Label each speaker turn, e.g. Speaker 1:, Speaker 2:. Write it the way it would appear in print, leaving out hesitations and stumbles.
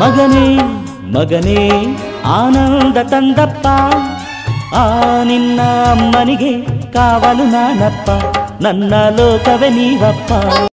Speaker 1: ಮಗನೇ ಮಗನೇ ಆನಂದ ತಂದಪ್ಪ, ಆ ನಿನ್ನ ಅಮ್ಮನಿಗೆ ಕಾವಲು ನಾನಪ್ಪ, ನನ್ನ ಲೋಕವೇ ನೀವಪ್ಪ.